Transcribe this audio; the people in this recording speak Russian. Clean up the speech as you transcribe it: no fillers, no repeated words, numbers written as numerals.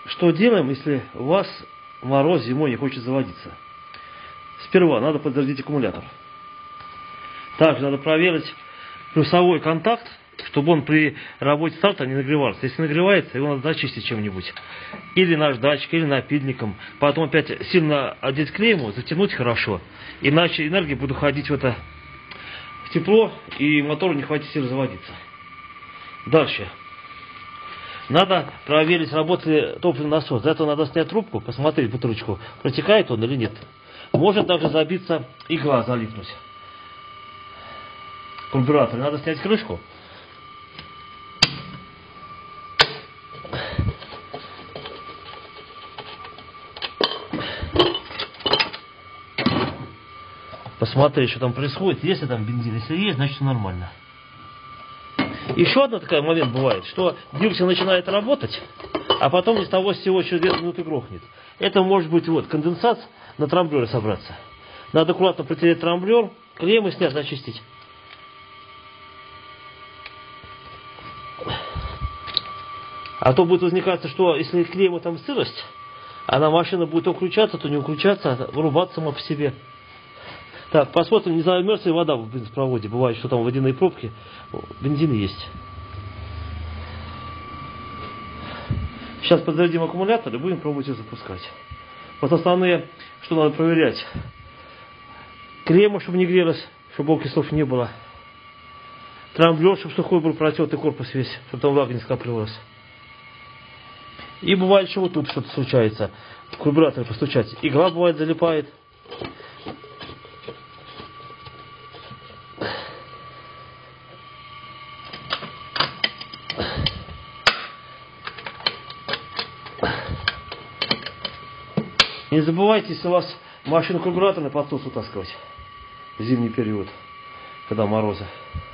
что делаем, если у вас мороз зимой не хочет заводиться? Сперва надо подзарядить аккумулятор. Также надо проверить плюсовой контакт, чтобы он при работе старта не нагревался. Если нагревается, его надо зачистить чем-нибудь. Или наждачкой, или напильником. Потом опять сильно одеть клейму, затянуть хорошо. Иначе энергия будет уходить в тепло, и мотору не хватит сил заводиться. Дальше. Надо проверить, работает ли топливный насос. Для этого надо снять трубку, посмотреть бутылочку, протекает он или нет. Может также забиться игла, залипнуть. Карбюратор. Надо снять крышку. Посмотреть, что там происходит. Если там бензин, если есть, значит все нормально. Еще один такой момент бывает, что двигатель начинает работать, а потом ни с того с сего через 2 минуты грохнет. Это может быть конденсат на трамблере собраться. Надо аккуратно протереть трамблер, клеммы снять, зачистить. А то будет возникаться, что если клеммы там сырость, машина будет то включаться, то не включаться, а вырубаться сама по себе. Так, посмотрим, не замерзла ли вода в бензопроводе. Бывает, что там водяные пробки. Бензин есть. Сейчас подзарядим аккумулятор и будем пробовать его запускать. Вот основные, что надо проверять. Клемма, чтобы не грелась, чтобы окислов не было. Трамблер, чтобы сухой был, протертый корпус весь, чтобы там влага не скапливалась. И бывает, что вот тут что-то случается. В карбюраторе постучать. Игла бывает залипает. Не забывайте, если у вас машину карбюратор на подсос утаскивать в зимний период, когда морозы.